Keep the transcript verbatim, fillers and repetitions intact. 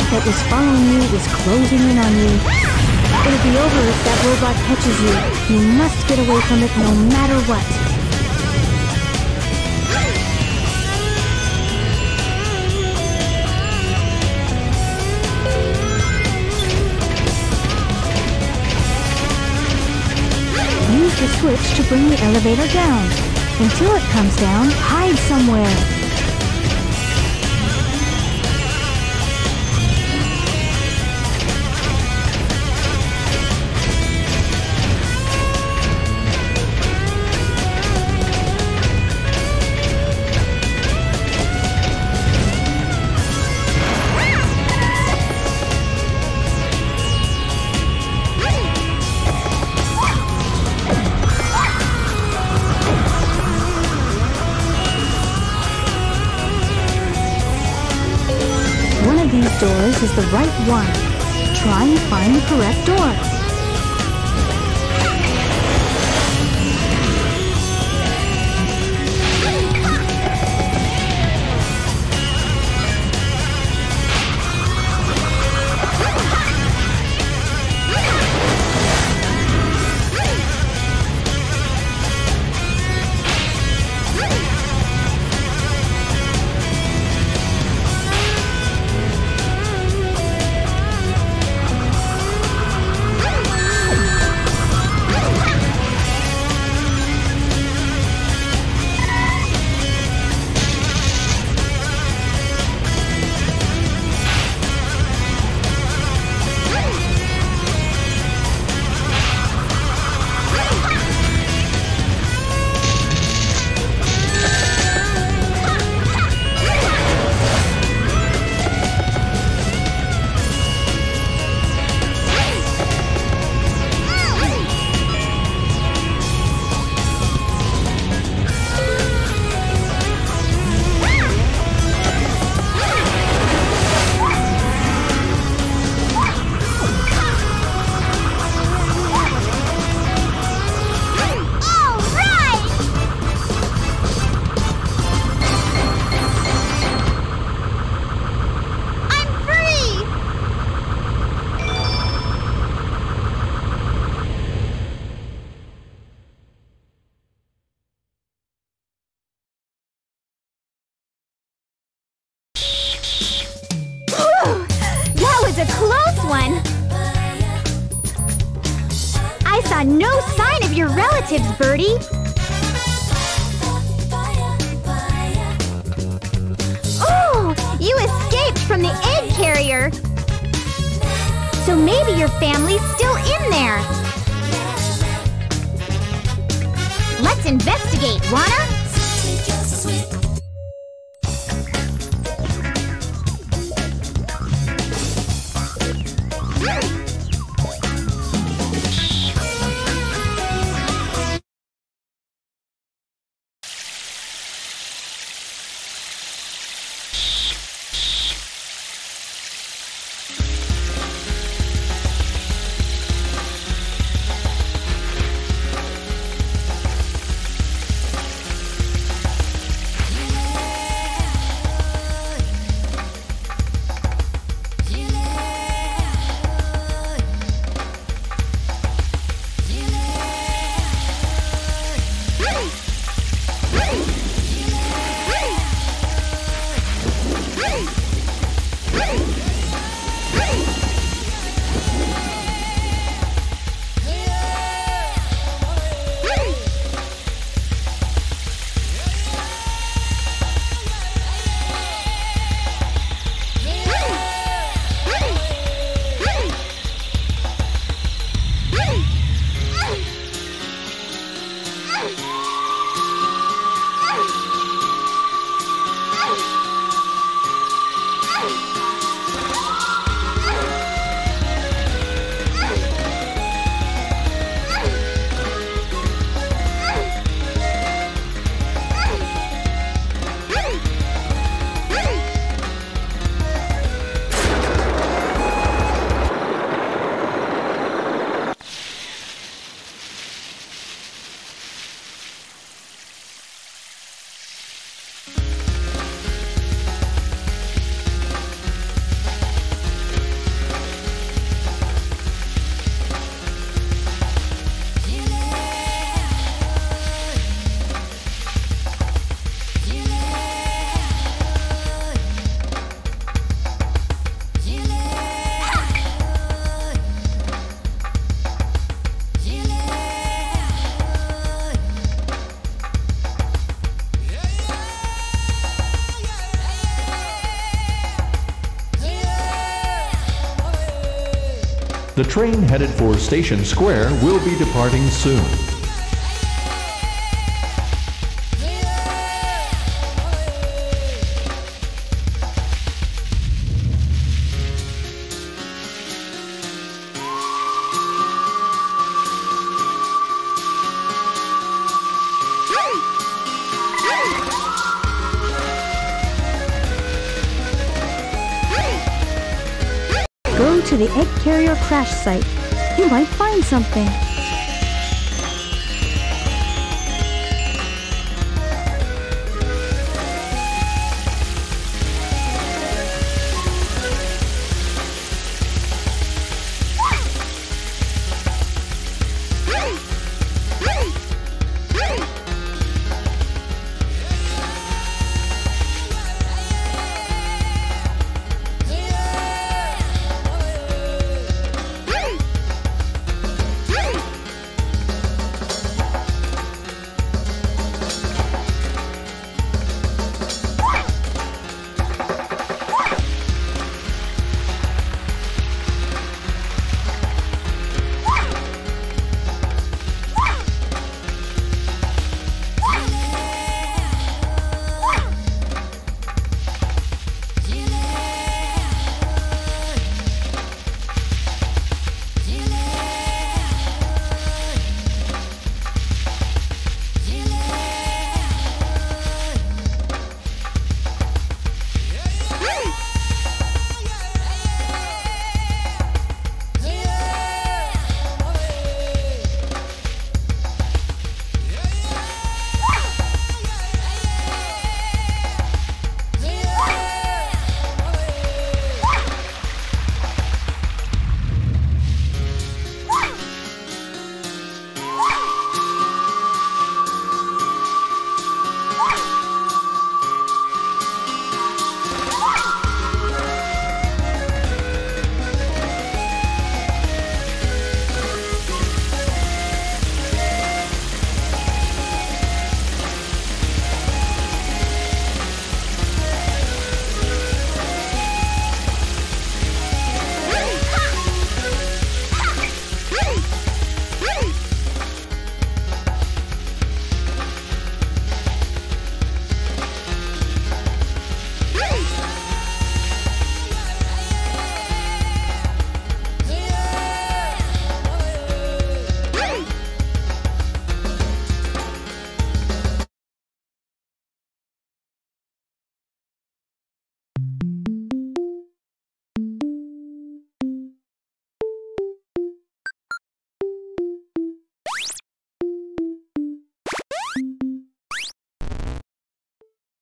that was following you is closing in on you. It'll be over if that robot catches you. You must get away from it no matter what. Use the switch to bring the elevator down. Until it comes down, hide somewhere. These doors is the right one. Try and find the correct door. A close one! I saw no sign of your relatives, Birdie! Oh! You escaped from the egg carrier! So maybe your family's still in there! Let's investigate, wanna? The train headed for Station Square will be departing soon. Go to the egg carrier crash site. You might find something.